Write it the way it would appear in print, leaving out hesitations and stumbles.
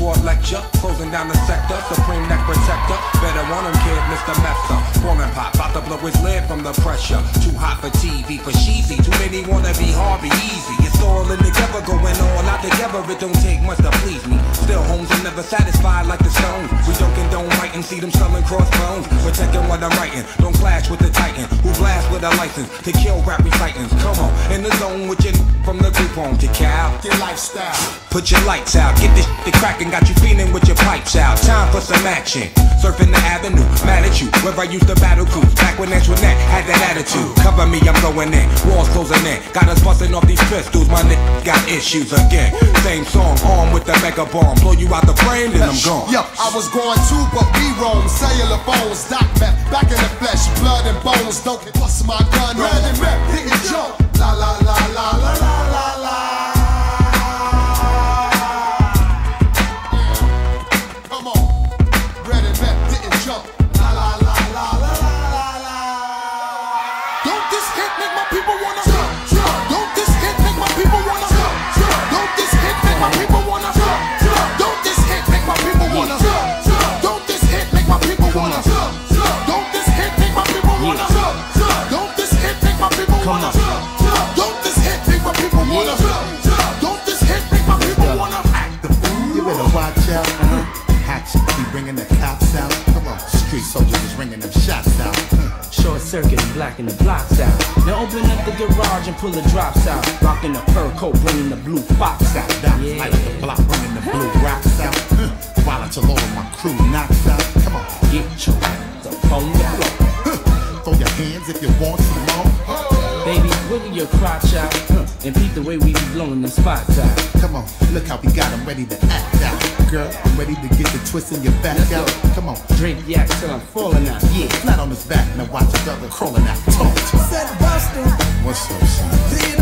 Sport lecture, closing down the sector, supreme neck protector. Better want him, kid, Mr. Messer. Foreman pop, about to blow his lid from the pressure. Too hot for TV, for cheesy. Too many wanna be Harvey Easy. It's all in together, going all out together. It don't take much to please me. Still, homes are never satisfied like the Stones. We don't condone writing, see them selling crossbones. Protecting what I'm writing, don't clash with the Titan who blast with a license to kill rap recitants. Come on, in the zone with your from the group home to Cal. Your lifestyle. Put your lights out, get this shit cracking, got you feeling with your pipes out. Time for some action. Surfing the avenue, mad at you, where I used to battle cruise. Back when Antoinette had that attitude. Cover me, I'm going in, walls closing in. Got us busting off these pistols, my nigga got issues again. Same song, armed with the mega bomb. Blow you out the frame, then I'm gone. Yo, I was going too, but we roam. Cellular phones, doc meth, back in the flesh, blood and bones. Don't get bust my gun on. Red and rep, hit and jump. La la la la la la la la. Come on, red and rep, didn't jump. La la la la la la la. Don't this hit make my people wanna jump? Don't this hit make my people wanna jump? Don't this hit make my people wanna jump? Don't this hit make my people wanna jump? Don't this hit make my people wanna jump? Don't this hit make my people wanna jump? Don't this hit make my people wanna jump? Don't this hit make my people wanna jump? Don't this hit make my people wanna act the fool? You better watch out. Hatchet be bringing the cops out. Come on, street soldiers is ringing them shots out. Short circuit and blacking the blocks out. Now open up the garage and pull the drops out. Rocking the fur coat, bringing the blue fox out. Yeah. Light the block, bringing the blue rocks out. While until all of my crew knocks out. Come on, get your hands up on the floor. Throw your hands if you want some more. Baby, wiggle your crotch out and peep the way we be blowing the spots out. Come on, look how we got them ready to act out. Girl, I'm ready to get the twist in your back out. Come on, drink yak till I'm falling out. Yeah, flat on his back, now watch his brother crawling out. Talk to him. Said Boston. What's up, son?